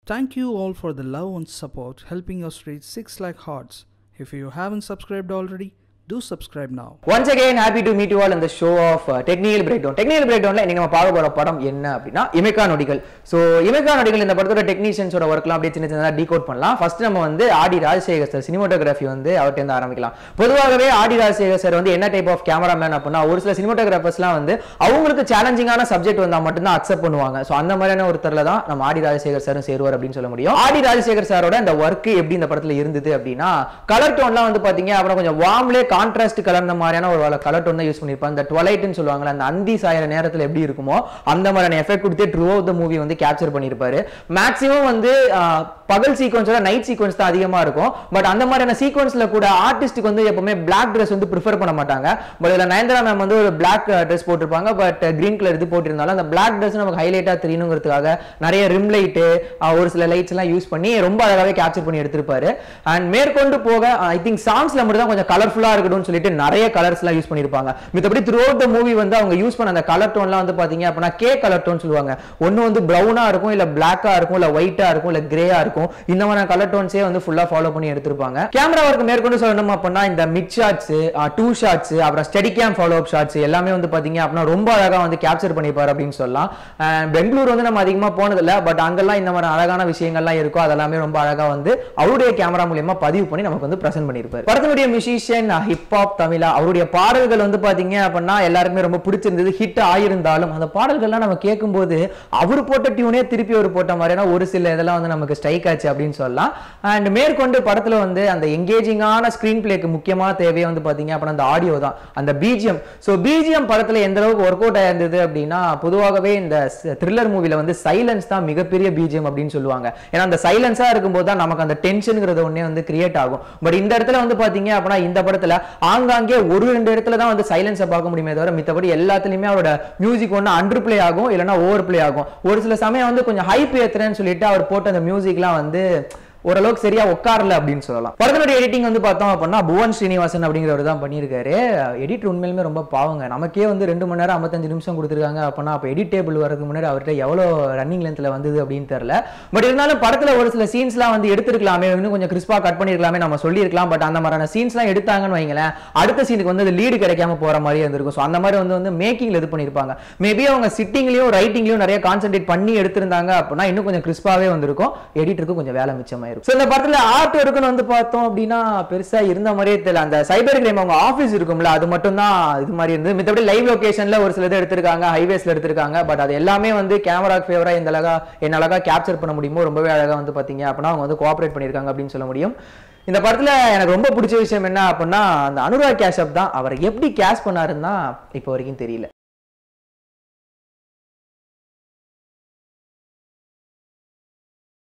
Thank you all for the love and support helping us reach 6 lakh hearts. If you haven't subscribed already, do subscribe now. Once again, happy to meet you all in the show of Technical Breakdown. Technical Breakdown la inga nama paaka pora padam enna appadina Imaikkaa Nodigal. So Imaikkaa Nodigal இந்த படத்தோட technicians ஓட வர்க்லாம் அப்படியே சின்ன சின்னதா decode பண்ணலாம். First நம்ம வந்து RD Rajasekar sir cinematography வந்து அவர்ட்ட இருந்து ஆரம்பிக்கலாம். பொதுவாகவே RD Rajasekar சார் வந்து என்ன டைப் ஆஃப் கேமராமேன் அப்படினா ஒரு சில சினிமாட்டோகிராஃபர்ஸ்லாம் வந்து அவங்களுக்கு சேலஞ்சிங்கான சப்ஜெக்ட் வந்தா மட்டும் தான் அக்செப்ட் பண்ணுவாங்க. சோ அந்த மாதிரியான ஒருத்தர்ல தான் நம்ம RD Rajasekar சாரும் சேருவார் அப்படினு சொல்ல முடியும். RD Rajasekar சாரோட அந்த வர்க் எப்படி இந்த படத்துல இருந்தது அப்படினா கலர் டோன்லாம் வந்து பாத்தீங்க அப்புறம் கொஞ்சம் வார்ம்லே கான்ட்ராஸ்ட் கலர் மாதிரியான ஒரு கலர் டோன் தான் யூஸ் பண்ணிருப்பாங்க. அந்த ட்வைலைட் ன்னு சொல்லுவாங்க அந்த அந்தி சாயற நேரத்துல எப்படி இருக்குமோ அந்த மாதிரியான எஃபெக்ட் கொடுத்து த்ரூ அவுட் தி மூவி வந்து கேப்சர் பண்ணிருப்பாரு. மேக்ஸिमम வந்து பகல் சீக்வென்ஸோட நைட் சீக்வென்ஸ் தான் அதிகமா இருக்கும். பட் அந்த மாதிரியான சீக்வென்ஸ்ல கூட ஆர்டிஸ்ட்க்கு வந்து எப்பவுமே Black Dress வந்து பிரெஃபர் பண்ண மாட்டாங்க. பட் இதுல நயன்தாரா மேம் வந்து ஒரு Black Dress போட்டுருப்பாங்க. பட் கிரீன் கலர் இது போட்டிருந்தாலும் அந்த Black Dress நமக்கு ஹைலைட்டா தெரியணும்ங்கிறதுக்காக நிறைய ரிம் லைட் ஒரு சில லைட்ஸ் எல்லாம் யூஸ் பண்ணி ரொம்ப அழகாவே கேப்சர் பண்ணி எடுத்திருப்பாரு. அண்ட் மேற்கொண்டு போக ஐ திங்க் சாங்ஸ்ல மட்டும் தான் கொஞ்சம் கலர்ஃபுல்லா இருக்கணும்னு சொல்லிட்டு நிறைய கலர்ஸ் எல்லாம் யூஸ் பண்ணிருப்பாங்க. மித்தபடி த்ரூ அவுட் தி மூவி வந்து அவங்க யூஸ் பண்ண அந்த கலர் டோன்லாம் வந்து பாத்தீங்க அப்படினா கே கலர் டோன் சொல்லுவாங்க. ஒன்னு வந்து பிரவுனா இருக்கும் இல்ல பிளாக்கா இருக்கும் இல்ல ஒயிட்டா இருக்கும் இல்ல கிரேயா இருக்கும். இந்த மாதிரி கலர் டோன்ஸே வந்து ஃபுல்லா ஃபாலோ பண்ணி எடுத்திருப்பாங்க. கேமரா வர்க் மேற்கொண்டு சொல்லணும் அப்படினா இந்த மிட் ஷாட்ஸ், டூ ஷாட்ஸ், அப்புறம் steady cam follow up shots எல்லாமே வந்து பாத்தீங்க அப்படினா ரொம்ப அழகா வந்து கேப்சர் பண்ணிப்பாரு அப்படினு சொல்லலாம். பெங்களூர் வந்து நம்ம அதிகமா போனது இல்ல. பட் அங்கெல்லாம் இந்த மாதிரி அழகான விஷயங்கள்லாம் இருக்கும். அதெல்லாமே ரொம்ப அழகா வந்து அவருடைய கேமரா மூலமா பதிவு பண்ணி நமக்கு வந்து பிரசன்ட் பண்ணிருப்பாரு. படத்தினுடைய மியூசிஷியன் HipHop Tamizha அவருடைய பாடல்கள் வந்து பாத்தீங்க அப்படினா எல்லாருக்குமே ரொம்ப பிடிச்சிருந்தது. ஹிட் ஆயிருந்தாலும் அந்த பாடல்கள்லாம் நம்ம கேட்கும்போது அவர் போட்ட டியூனே திருப்பி அவர் போட்ட மாதிரியான ஒரு சில இதெல்லாம் வந்து நமக்கு ஸ்ட்ரைக் ஆச்சு அப்படின்னு சொல்லலாம். அண்ட் மேற்கொண்டு படத்துல வந்து அந்த எங்கேஜிங்கான ஸ்கிரீன் பிளேக்கு முக்கியமா தேவையே வந்து பாத்தீங்க அப்படின்னா அந்த ஆடியோ தான், அந்த பிஜிஎம். ஸோ பிஜிஎம் படத்துல எந்த அளவுக்கு ஒர்க் அவுட் ஆயிருந்தது அப்படின்னா பொதுவாகவே இந்த த்ரில்லர் மூவில வந்து சைலன்ஸ் தான் மிகப்பெரிய பிஜிஎம் அப்படின்னு சொல்லுவாங்க. ஏன்னா அந்த சைலன்ஸா இருக்கும்போது தான் நமக்கு அந்த டென்ஷன்ங்கிறது ஒன்னே வந்து கிரியேட் ஆகும். பட் இந்த இடத்துல வந்து பாத்தீங்க அப்படின்னா இந்த படத்துல ஆங்காங்கே ஒரு ரெண்டு இடத்துல தான் வந்து சைலன்ஸை பார்க்க முடியுமே தவிர மித்தபடி எல்லாத்துலயுமே அவரோட மியூசிக் ஒன்று அண்டர் பிளே ஆகும் இல்லைன்னா ஓவர் பிளே ஆகும். ஒரு சில சமயம் வந்து கொஞ்சம் ஹைப் ஏத்துறேன்னு சொல்லிட்டு அவர் போட்ட அந்த மியூசிக்லாம் வந்து ஓரளவுக்கு சரியா உட்காரல அப்படின்னு சொல்லலாம். படத்தோட எடிட்டிங் வந்து பார்த்தோம் அப்படின்னா Bhuvan Srinivasan அப்படிங்கிறவர் தான் பண்ணியிருக்காரு. எடிட் உண்மையிலுமே ரொம்ப பாவங்க. நமக்கே வந்து 2 மணி நேரம் 55 நிமிஷம் கொடுத்துருக்காங்க அப்படின்னா அப்போ எடிட் டேபிள் வரதுக்கு முன்னாடி அவர்கிட்ட எவ்வளோ ரன்னிங் லென்த்ல வந்தது அப்படின்னு தெரியல. பட் இருந்தாலும் படத்துல ஒரு சில சீன்ஸ்லாம் வந்து எடுத்துருக்கலாமே, இன்னும் கொஞ்சம் கிறிஸ்பா கட் பண்ணிருக்கலாமே நம்ம சொல்லியிருக்கலாம். பட் அந்த மாதிரியான சீன்ஸ்லாம் எடுத்தாங்கன்னு வைங்களேன் அடுத்த சீனுக்கு வந்து லீடு கிடைக்காம போற மாதிரி இருந்திருக்கும். ஸோ அந்த மாதிரி வந்து மேக்கிங்ல இது பண்ணியிருப்பாங்க. மேபி அவங்க சிட்டிங்லயும் ரைட்டிங்லயும் நிறைய கான்சென்ட்ரேட் பண்ணி எடுத்திருந்தாங்க அப்படின்னா இன்னும் கொஞ்சம் கிறிஸ்பாவே வந்திருக்கும். எடிட்டருக்கு கொஞ்சம் வேலை மிச்சமாயிருக்கும். இந்த படத்துல ஆர்ட் இருக்குன்னு வந்து பார்த்தோம் அப்படின்னா பெருசா இருந்த மாதிரியே தெரியல. அந்த சைபர் கிரைம் அவங்க ஆபீஸ் இருக்கும்ல அது மட்டும் தான் இது மாதிரி இருந்தது. மித்தபடி லைவ் லொகேஷன்ல ஒரு சில இது எடுத்திருக்காங்க, ஹைவேஸ்ல எடுத்திருக்காங்க. பட் அது எல்லாமே வந்து கேமராக்கு ஃபேவரா இந்த அழகா கேப்சர் பண்ண முடியுமோ ரொம்பவே அழகா வந்து பாத்தீங்க அப்படின்னா அவங்க வந்து கோஆபரேட் பண்ணிருக்காங்க அப்படின்னு சொல்ல முடியும். இந்த படத்துல எனக்கு ரொம்ப பிடிச்ச விஷயம் என்ன அப்படின்னா அந்த அனுராக் காஷ்யப் தான். அவர் எப்படி கேஸ்ட் பண்ணாருன்னா இப்போ வரைக்கும் தெரியல.